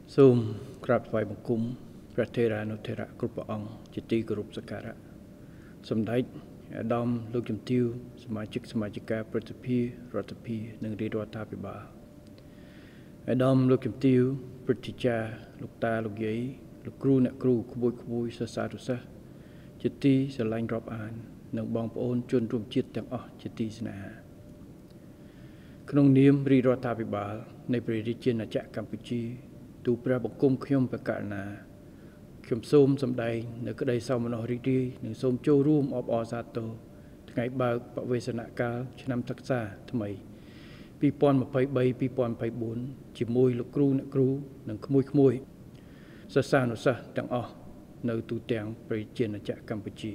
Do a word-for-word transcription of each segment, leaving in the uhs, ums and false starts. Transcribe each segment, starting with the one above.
សូមក្រាបថ្វាយបង្គំព្រះថេរានុថេរៈគ្រប់ព្រះអង្គជាទីគោរពសក្ការៈសម្ដេចអាដាមលោកជំទាវសមាជិកសមាជិកាព្រឹទ្ធសភារដ្ឋសភានិងរាជរដ្ឋាភិបាលអាដាមលោកជំទាវព្រឹទ្ធាចារ្យលោកតាលោកយាយលោកគ្រូអ្នកគ្រូក្មួយក្មួយសិស្សានុសិស្សជាទីស្រឡាញ់រាប់អាននិងបងប្អូនជនរួមជាតិទាំងអស់ជាទីស្នេហាក្នុងនាមរាជរដ្ឋាភិបាលនៃព្រះរាជាណាចក្រកម្ពុជាទូព្រះបង្គំខ្ញុំបកករណាខ្ញុំសូមសម្ដែងនៅក្តីសោមនស្សរីករាយនិងសូមចូលរួមអបអរសាទរថ្ងៃបើកបវេសនកាលឆ្នាំសិក្សាថ្មីពីរពាន់ម្ភៃបី ពីរពាន់ម្ភៃបួនជាមួយលោកគ្រូអ្នកគ្រូនិងក្មួយក្មួយសិស្សានុសិស្សទាំងអស់នៅទូទាំងព្រះរាជាណាចក្រកម្ពុជា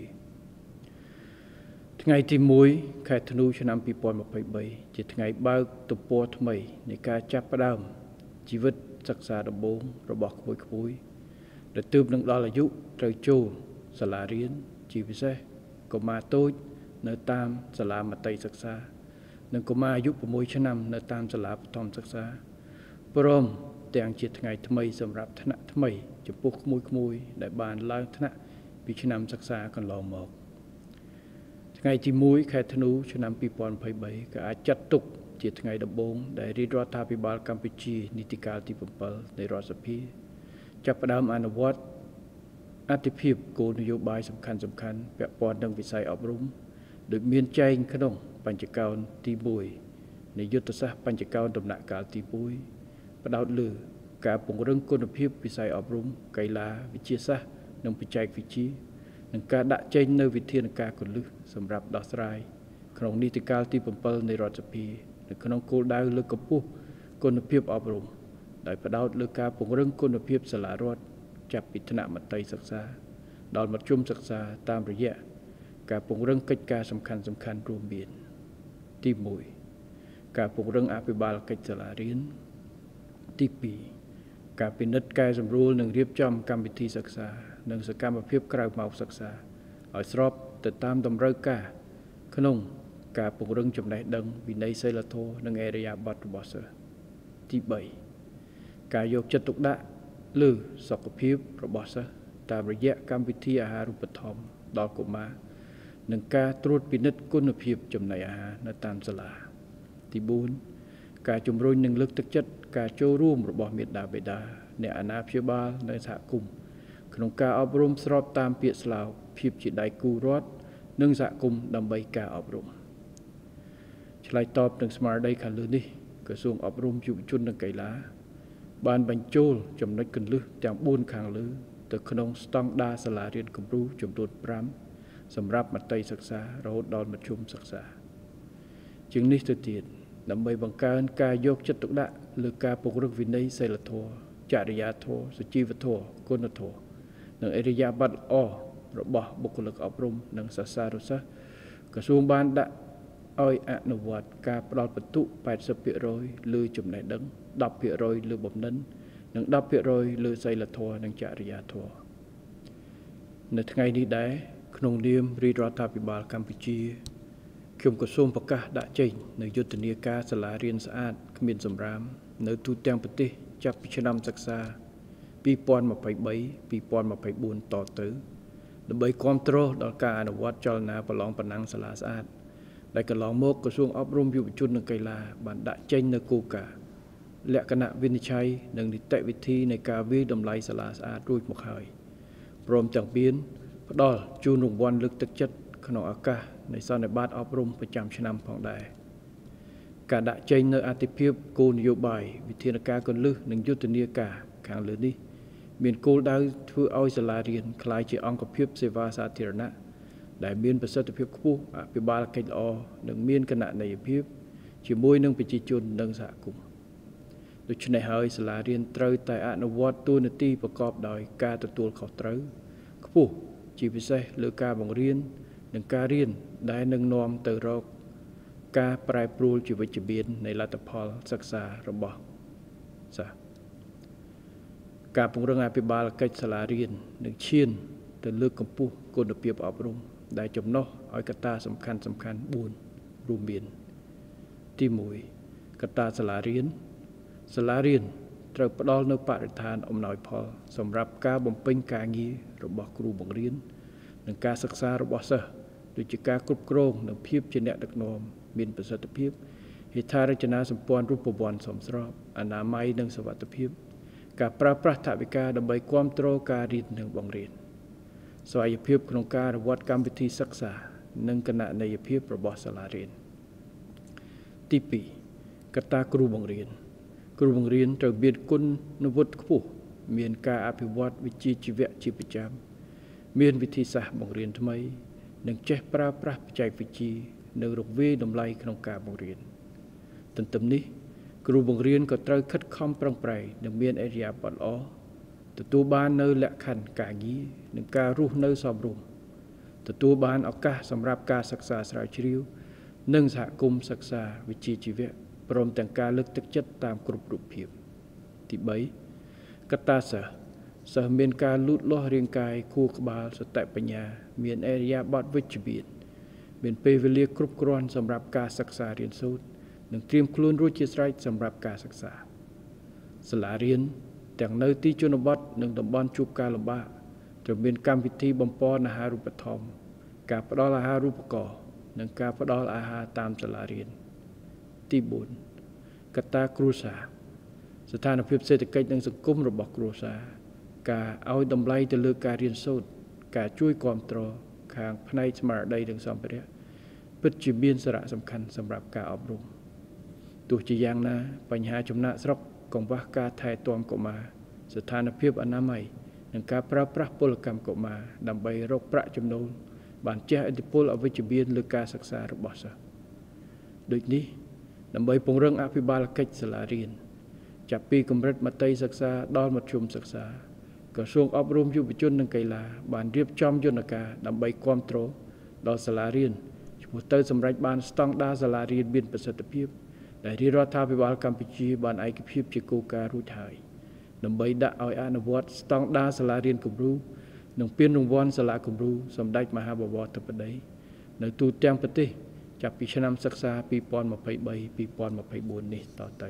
ថ្ងៃទីមួយខែធ្នូឆ្នាំពីរពាន់ម្ភៃបីជាថ្ងៃបើកទំព័រថ្មីនៃការចាប់ផ្ដើមជីវិតសិក្សាដំបូងរបស់ក្មួយក្មួយដែលទើបនឹងដល់អាយុត្រូវចូលសាលារៀនជាពិសេសកុមារតូចនៅតាមសាលាមត្តេយ្យសិក្សានិងកុមារអាយុ៦ឆ្នាំនៅតាមសាលាបឋមសិក្សាព្រមទាំងជាថ្ងៃថ្មីសម្រាប់ថ្នាក់ថ្មីចំពោះក្មួយក្មួយដែលបានឡើងថ្នាក់ពីឆ្នាំសិក្សាកន្លងមកថ្ងៃទីមួយខែធ្នូឆ្នាំពីរពាន់ម្ភៃបីក៏អាចចាត់ទុកជាថ្ងៃដំបូងដែលរាជរដ្ឋាភិបាលកម្ពុជានីតិកាលទីbảyនៃរដ្ឋសភាចាប់ផ្ដើមអនុវត្តអត្ថិភាពគោលនយោបាយសំខាន់សំខាន់ពាក់ព័ន្ធនឹងវិស័យអប់រំដោយមានចែងក្នុងបញ្ចកោណទីមួយនៃយុទ្ធសាស្ត្របញ្ចកោណដំណាក់កាលទីមួយផ្ដោតលើការពង្រឹងគុណភាពវិស័យអប់រំកីឡាវិទ្យាសាស្ត្រនិងបច្ចេកវិទ្យានិងការដាក់ចេញនូវវិធានការគន្លឹះសម្រាប់ដោះស្រាយក្នុងនីតិកាលទីbảyនៃរដ្ឋសភានៅក្នុងគោលដៅលើកកម្ពស់គុណភាពអប់រំដោយផ្ដោតលើការពង្រឹងគុណភាពសាលារដ្ឋចាប់ពីថ្នាក់មត្តេយ្យសិក្សាដល់មធ្យមសិក្សាតាមរយៈការពង្រឹងកិច្ចការសំខាន់សំខាន់រួមមានទីមួយការពង្រឹងអភិបាលកិច្ចសាលារៀនទីពីរការពិនិត្យកែសម្រួលនិងរៀបចំកម្មវិធីសិក្សានិងសកម្មភាពក្រៅម៉ោងសិក្សាឲ្យស្របទៅតាមតម្រូវការក្នុងការពង្រឹងចំណេះដឹងវិន័យសីលធម៌និងឥរិយាបថរបស់សិស្សទីបីការយកចិត្តទុកដាក់លើសុខភាពរបស់សិស្សតាមរយៈកម្មវិធីអាហារូបត្ថម្ភដល់កុមារនិងការត្រួតពិនិត្យគុណភាពចំណីអាហារនៅតាមសាលាទីបួនការជំរុញនិងលើកទឹកចិត្តការចូលរួមរបស់មាតាបិតាអ្នកអាណាព្យាបាលនិងសហគមន៍ក្នុងការអប់រំស្របតាមពាក្យស្លោកភាពជាដៃគូរដ្ឋនិងសហគមន៍ដើម្បីការអប់រំឆ្លើយតបនឹងស្មារតីខាងលើនេះក្រសួងអប់រំយុវជននិងកីឡាបានបញ្ចូលចំណុចគន្លឹះទាំងបួនខាងលើទៅក្នុងស្តង់ដារសាលារៀនគំរូចំនួនប្រាំសម្រាប់មត្តេយ្យសិក្សារហូតដល់មធ្យមសិក្សាជាងនេះទៅទៀតដើម្បីបង្កើនការយកចិត្តទុកដាក់លើការពង្រឹងវិន័យសីលធម៌ចរិយាធម៌សុជីវធម៌គុណធម៌និងឥរិយាបថល្អរបស់បុគ្គលិកអប់រំនិងសិស្សានុសិស្សក្រសួងបានដាក់ឲ្យអនុវត្តការផ្ដល់បន្ទុកแปดสิบភាគរយលើចំណេះដឹងដប់ភាគរយលើបំណិននិងដប់ភាគរយលើសីលធម៌និងចរិយាធម៌នៅថ្ងៃនេះដែរក្នុងនាមរាជរដ្ឋាភិបាលកម្ពុជាខ្ញុំក៏សូមប្រកាសដាក់ចេញនូវយុទ្ធនាការសាលារៀនស្អាតគ្មានសំរាមនៅទូទាំងប្រទេសចាប់ពីឆ្នាំសិក្សាពីរពាន់ម្ភៃបី ពីរពាន់ម្ភៃបួនតទៅដើម្បីគាំទ្រដល់ការអនុវត្តចលនាប្រឡងប្រណាំងសាលាស្អាតដែលកន្លងមកក្រសួងអប់រំយុវជននិងកីឡាបានដាក់ចេញនូវគោលការណ៍លក្ខណៈវិនិច្ឆ័យនិងនីតិវិធីនៃការវាយតម្លៃសាលាស្អាតរួចមកហើយព្រមទាំងមានផ្ដល់ជូនរង្វាន់លើកទឹកចិត្តក្នុងឱកាសនៃសន្និបាតអប់រំប្រចាំឆ្នាំផងដែរការដាក់ចេញនូវអត្ថិភាពគោលនយោបាយវិធានការគន្លឹះនិងយុទ្ធនាការខាងលើនេះមានគោលដៅធ្វើឲ្យសាលារៀនក្លាយជាអង្គភាពសេវាសាធារណៈដែលមានប្រសិទ្ធភាពខ្ពស់អភិបាលកិច្ចល្អនិងមានគណនេយ្យភាពជាមួយនឹងប្រជាជននិងសហគមន៍ដូច្នេះហើយសាលារៀនត្រូវតែអនុវត្តតួនាទីប្រកបដោយការទទួលខុសត្រូវខ្ពស់ជាពិសេសលើការបង្រៀននិងការរៀនដែលនឹងនាំទៅរកការប្រែប្រួលជាវិជ្ជមាននៃលទ្ធផលសិក្សារបស់សិស្សការពង្រឹងអភិបាលកិច្ចសាលារៀននឹងឈានទៅលើកកម្ពស់គុណភាពអប់រំដែលចំណុះឲ្យកត្តាសំខាន់សំខាន់បួនរួមមានទីមួយកត្តាសាលារៀនសាលារៀនត្រូវផ្ដល់នូវបរិស្ថានអំណោយផលសម្រាប់ការបំពេញការងាររបស់គ្រូបង្រៀននិងការសិក្សារបស់សិស្សដូចជាការគ្រប់គ្រងនិងភាពជាអ្នកដឹកនាំមានប្រសិទ្ធភាពហេដ្ឋារចនាសម្ព័ន្ធរូបវន្តសមស្របអនាម័យនិងសុវត្ថិភាពការប្រើប្រាស់ថវិកាដើម្បីគាំទ្រការរៀននិងបង្រៀនស្វ័យភាពក្នុងការអនុវត្តកម្មវិធីសិក្សានិងគណនេយ្យភាពរបស់សាលារៀនទីពីរកត្តាគ្រូបង្រៀនគ្រូបង្រៀនត្រូវមានគុណវុឌ្ឍិខ្ពស់មានការអភិវឌ្ឍវិជ្ជាជីវៈជាប្រចាំមានវិធីសាស្ត្របង្រៀនថ្មីនិងចេះប្រើប្រាស់បច្ចេកវិទ្យានៅរង្វេយតម្លៃក្នុងការបង្រៀនទន្ទឹមនេះគ្រូបង្រៀនក៏ត្រូវខិតខំប្រឹងប្រែងនិងមានឥរិយាបថល្អទទួលបាននូវលក្ខខណ្ឌការងារនិងការរស់នៅសមរម្យទទួលបានឱកាសសម្រាប់ការសិក្សាស្រាវជ្រាវនិងសហគមន៍សិក្សាវិជ្ជាជីវៈព្រមទាំងការលើកទឹកចិត្តតាមគ្រប់រូបភាពទីបីកត្តាសិស្សសិស្សមានការលូតលាស់រាងកាយខួរក្បាលសតិបញ្ញាមានឥរិយាបថវិជ្ជមានមានពេលវេលាគ្រប់គ្រាន់សម្រាប់ការសិក្សារៀនសូត្រនិងត្រៀមខ្លួនរួចជាស្រេចសម្រាប់ការសិក្សាសាលារៀនទាំងនៅទីជនបទនិងតំបន់ជួបការលំបាកត្រូវមានកម្មវិធីបំពេញអាហារូបត្ថម្ភការផ្ដល់អាហារូបករណ៍និងការផ្ដល់អាហារតាមសាលារៀនទីបួនកត្តាគ្រួសារស្ថានភាពសេដ្ឋកិច្ចនិងសង្គមរបស់គ្រួសារការឲ្យតម្លៃទៅលើការរៀនសូត្រការជួយគាំទ្រខាងផ្នែកស្មារតីនិងសម្ភារៈពិតជាមានសារៈសំខាន់សម្រាប់ការអប់រំទោះជាយ៉ាងណាបញ្ហាចំណាក់ស្រុកកង្វះការថែទាំកុមារស្ថានភាពអនាម័យនិងការប្រើប្រាស់ពលកម្មកុមារដើម្បីរកប្រាក់ចំណូលបានជះឥទ្ធិពលអវិជ្ជមានលើការសិក្សារបស់សិស្សដូចនេះដើម្បីពង្រឹងអភិបាលកិច្ចសាលារៀនចាប់ពីកម្រិតមត្តេយ្យសិក្សាដល់មធ្យមសិក្សាក្រសួងអប់រំយុវជននិងកីឡាបានរៀបចំយន្តការដើម្បីគាំទ្រដល់សាលារៀនឆ្ពោះទៅសម្រេចបានស្តង់ដារសាលារៀនមានប្រសិទ្ធភាពដែលរាជរដ្ឋាភិបាលកម្ពុជាបានឯកភាពជាគោលការណ៍រួចហើយដើម្បីដាក់ឲ្យអនុវត្តស្តង់ដារសាលារៀនគំរូនិងពានរង្វាន់សាលាគំរូសម្ដេចមហាបវរធិបតីនៅទូទាំងប្រទេសចាប់ពីឆ្នាំសិក្សាពីរពាន់ម្ភៃបី ពីរពាន់ម្ភៃបួននេះតទៅ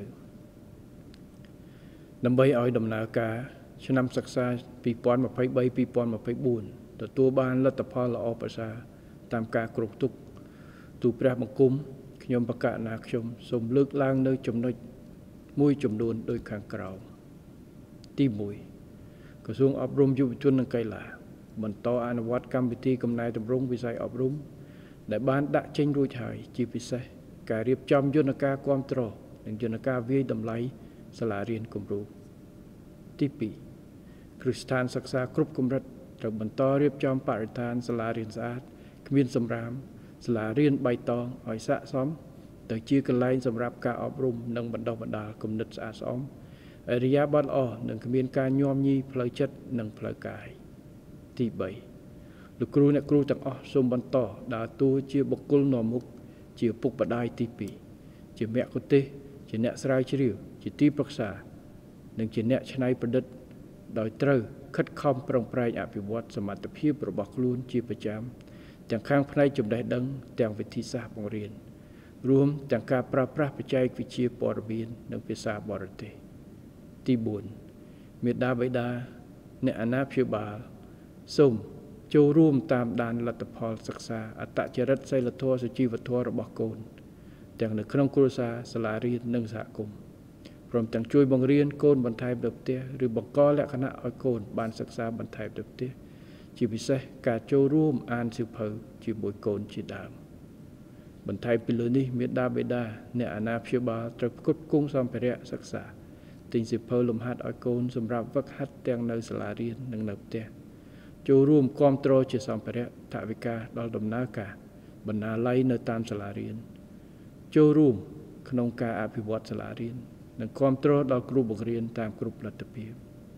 ដើម្បីឲ្យដំណើរការឆ្នាំសិក្សាពីរពាន់ម្ភៃបី ពីរពាន់ម្ភៃបួនទទួលបានលទ្ធផលល្អប្រសើរតាមការគ្រោងទុកទូព្រះបង្គំខ្ញុំបកណាខ្ញុំសូមលើកឡើងនៅចំណុចមួយចំនួនដូចខាងក្រោមទីមួយក្រសួងអប់រំយុវជននិងកីឡាបន្តអនុវត្តកម្មវិធីកំណែទម្រង់វិស័យអប់រំដែលបានដាក់ចេញរួចហើយជាពិសេសការរៀបចំយន្តការគាំទ្រនិងយន្តការវាយតម្លៃសាលារៀនគំរូទីពីរគ្រឹះស្ថានសិក្សាគ្រប់កម្រិតត្រូវបន្តរៀបចំបរិស្ថានសាលារៀនស្អាតគ្មានសម្រាមសាលារៀនបៃតងឲ្យស័ក្តិសមទៅជាកន្លែងសម្រាប់ការអប់រំនិងបណ្ដុះបណ្ដាលគំនិតស្អាតស្អំឥរិយាបថល្អនិងគ្មានការញោមញីផ្លូវចិត្តនិងផ្លូវកាយទីបីលោកគ្រូអ្នកគ្រូទាំងអស់សូមបន្តដើរតួជាបុគ្គលនាំមុខជាពុកម្ដាយទីពីរជាមគ្គុទ្ទេសក៍ជាអ្នកស្រាវជ្រាវជាទីប្រឹក្សានិងជាអ្នកច្នៃប្រឌិតដោយត្រូវខិតខំប្រឹងប្រែងអភិវឌ្ឍសមត្ថភាពរបស់ខ្លួនជាប្រចាំទាំងខាងផ្នែកចំណេះដឹងទាំងវិធីសាស្ត្របង្រៀនរួមទាំងការប្រើប្រាស់បច្ចេកវិទ្យាព័ត៌មាននិងភាសាបរទេសទីបួនមេដាបេដាអ្នកអាណាព្យាបាលសូមចូលរួមតាមដានលទ្ធផលសិក្សាអត្តចរិតសីលធម៌សុជីវធម៌របស់កូនទាំងនៅក្នុងគ្រួសារសាលារៀននិងសហគមន៍ព្រមទាំងជួយបង្រៀនកូនបន្ថែមទៅផ្ទះឬបង្កលក្ខណៈឲ្យកូនបានសិក្សាបន្ថែមទៅផ្ទះជាពិសេសការចូលរួមអានសៀវភៅជាមួយកូនជាដើមបន្ថែមពីលើនេះមេដាបេដាអ្នកអាណាព្យាបាលត្រូវផ្គត់ផ្គង់សម្ភារៈសិក្សាទិញសៀវភៅលំហាត់ឲ្យកូនសម្រាប់ហ្វឹកហាត់ទាំងនៅសាលារៀននិងនៅផ្ទះចូលរួមគាំទ្រជាសម្ភារៈថវិកាដល់ដំណើរការបណ្ណាល័យនៅតាមសាលារៀនចូលរួមក្នុងការអភិវឌ្ឍសាលារៀននិងគាំទ្រដល់គ្រូបង្រៀនតាមគ្រប់លទ្ធភាព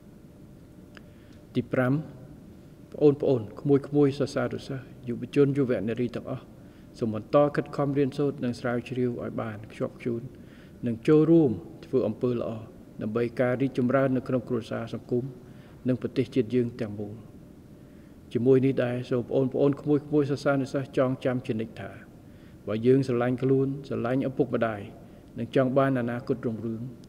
ទីប្រាំបងប្អូនក្មួយក្មួយសិស្សានុសិស្សយុវជនយុវនារីទាំងអស់សូមបន្តខិតខំរៀនសូត្រនិងស្រាវជ្រាវឲ្យបានខ្ជាប់ខ្ជួននិងចូលរួមធ្វើអំពើល្អដើម្បីការរីកចម្រើននៅក្នុងគ្រួសារសង្គមនិងប្រទេសជាតិយើងទាំងមូលជាមួយនេះដែរសូមបងប្អូនក្មួយក្មួយសិស្សានុសិស្សចងចាំជានិច្ចថាបើយើងស្រឡាញ់ខ្លួនស្រឡាញ់ឪពុកម្ដាយនិងចង់បានអនាគតរុងរឿង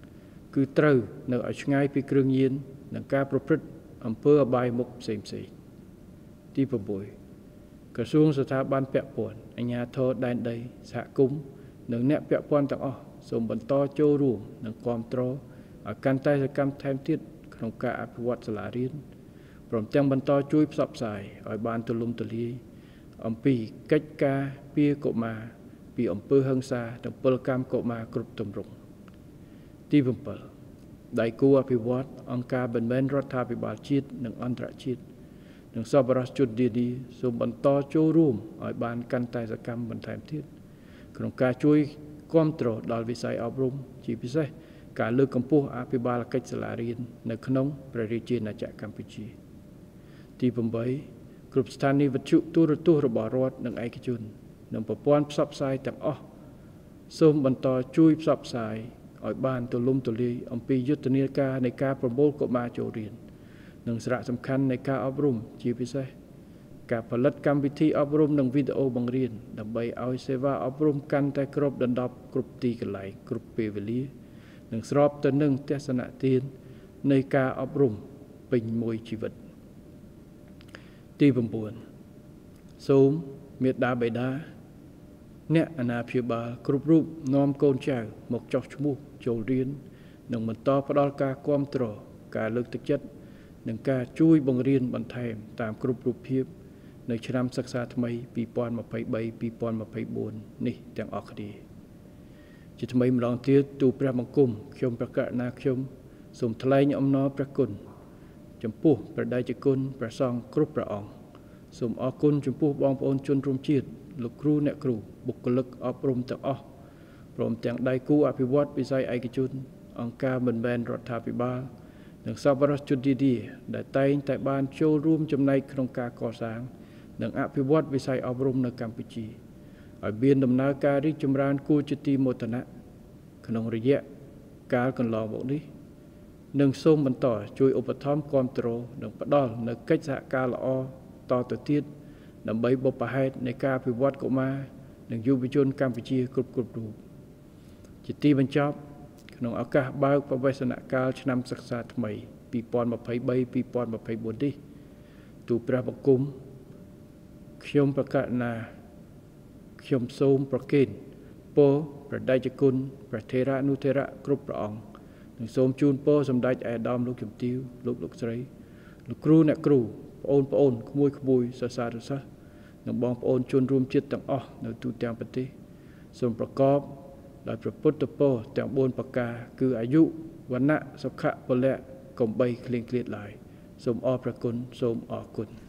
គឺត្រូវនៅឲ្យឆ្ងាយពីគ្រឿងញៀននិងការប្រព្រឹត្តអំពើអបាយមុខផ្សេងៗទីប្រាំបីក្រសួងស្ថាប័នពាក់ព័ន្ធអាជ្ញាធរដែនដីសហគមន៍និងអ្នកពាក់ព័ន្ធទាំងអស់សូមបន្តចូលរួមនិងគាំទ្រឲ្យកាន់តែសកម្មថែមទៀតក្នុងការអភិវឌ្ឍសាលារៀនព្រមទាំងបន្តជួយផ្សព្វផ្សាយឲ្យបានទូលំទូលាយអំពីកិច្ចការពារកុមារពីអំពើហិង្សានិងពលកម្មកុមារគ្រប់ទម្រង់ទីប្រាំbảyដៃគូអភិវឌ្ឍអង្គការមិនមែនរដ្ឋាភិបាលជាតិនិងអន្តរជាតិនិងសប្បុរសជននានាសូមបន្តចូលរួមឲ្យបានកាន់តែសកម្មបន្ថែមទៀតក្នុងការជួយគាំទ្រដល់វិស័យអប់រំជាពិសេសការលើកកម្ពស់អភិបាលកិច្ចសាលារៀននៅក្នុងព្រះរាជាណាចក្រកម្ពុជាទីប្រាំបីគ្រប់ស្ថានីយវិទ្យុទូរទស្សន៍របស់រដ្ឋនិងឯកជននិងប្រព័ន្ធផ្សព្វផ្សាយទាំងអស់សូមបន្តជួយផ្សព្វផ្សាយឲ្យបានទូលំទូលាយអំពីយុទ្ធនាការនៃការប្រមូលកុមារចូលរៀននិងសារៈសំខាន់នៃការអប់រំជាពិសេសការផលិតកម្មវិធីអប់រំនិងវីដេអូបង្រៀនដើម្បីឲ្យសេវាអប់រំកាន់តែគ្របដណ្ដប់គ្រប់ទីកន្លែងគ្រប់ពេលវេលានិងស្របទៅនឹងទស្សនៈទាននៃការអប់រំពេញមួយជីវិតទីប្រាំបួនសូមមេត្តាបិតាអ្នកអាណាព្យាបាលគ្រប់រូបនាំកូនចៅមកចុះឈ្មោះចូលរៀននិងបន្តផ្ដល់ការគាំទ្រការលើកទឹកចិត្តនិងការជួយបង្រៀនបន្ថែមតាមគ្រប់រូបភាពនៅឆ្នាំសិក្សាថ្មីពីរពាន់ម្ភៃបី ពីរពាន់ម្ភៃបួននេះទាំងអស់គ្នាជាថ្មីម្ដងទៀតទូលព្រះបង្គំខ្ញុំព្រះករុណាខ្ញុំសូមថ្លែងអំណរព្រះគុណចំពោះព្រះដេចគុណព្រះសង្ឃគ្រប់ព្រះអង្គសូមអរគុណចំពោះបងប្អូនជនរួមជាតិលោកគ្រូអ្នកគ្រូបុគ្គលិកអប់រំទាំងអស់ព្រមទាំងដៃគូអភិវឌ្ឍវិស័យឯកជនអង្គការមិនមែនរដ្ឋាភិបាលនិងសប្បុរសជននានាដែលតែងតែបានចូលរួមចំណែកក្នុងការកសាងនិងអភិវឌ្ឍវិស័យអប់រំនៅកម្ពុជាឲ្យមានដំណើរការរីកចម្រើនគួរជាទីមោទនៈក្នុងរយៈកាលកន្លងមកនេះនិងសូមបន្តជួយឧបត្ថម្ភគាំទ្រនិងផ្ដល់នូវកិច្ចសហការល្អតទៅទៀតដើម្បីបុព្វហេតុនៃការអភិវឌ្ឍកុមារនិងយុវជនកម្ពុជាគ្រប់គ្រប់រូបជាទីបញ្ចប់ក្នុងឱកាសបើកបវេសនកាលឆ្នាំសិក្សាថ្មីពីរពាន់ម្ភៃបី ពីរពាន់ម្ភៃបួននេះទូលព្រះបង្គំខ្ញុំព្រះករុណាខ្ញុំសូមប្រគេនពរព្រះដេចគុណព្រះថេរនុថេរៈគ្រប់ព្រះអង្គនិងសូមជូនពរសម្ដេចឯកឧត្តមលោកជំទាវលោកលោកស្រីលោកគ្រូអ្នកគ្រូបងប្អូនក្មួយក្មួយសិស្សានុសិស្សនិងបងប្អូនជនរួមជាតិទាំងអស់នៅទូទាំងប្រទេសសូមប្រកបដោយព្រះពុទ្ធពរទាំងបួនប្រការគឺអាយុវណ្ណៈសុខៈពលៈកំបីគ្លៀងគ្លាតឡើយសូមអរព្រះគុណសូមអរគុណ